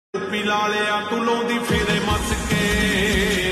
ਟੋਪੀ ਲਾ ਲਿਆ ਤੂੰ ਲਾਉਂਦੀ ਫੇਰੇ ਮੱਸ ਕੇ